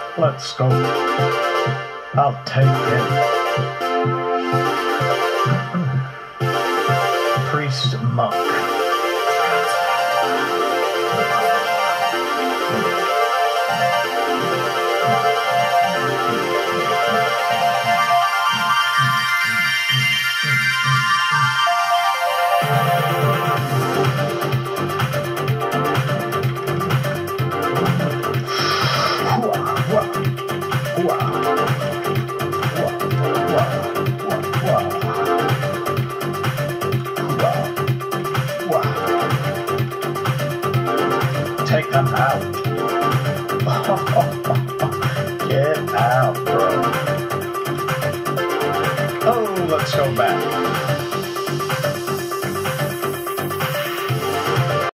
Let's go. I'll take it. Priest monk. Take them out.